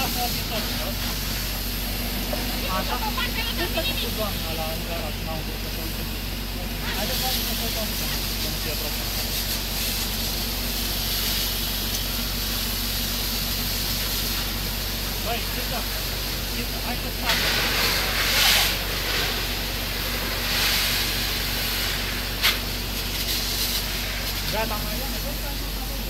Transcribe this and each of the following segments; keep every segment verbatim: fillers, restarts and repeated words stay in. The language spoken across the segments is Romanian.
Așa? Nu stai cu doamna la garaj, n-am vrut să se uite. Haideți, hai să se doamna, să nu fie problemă. Băi, câtă? Câtă? Hai să stai. Gata, Mariana, bă, stai, nu stai.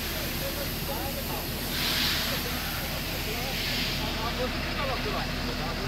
Am văzut că s-a luat ceva.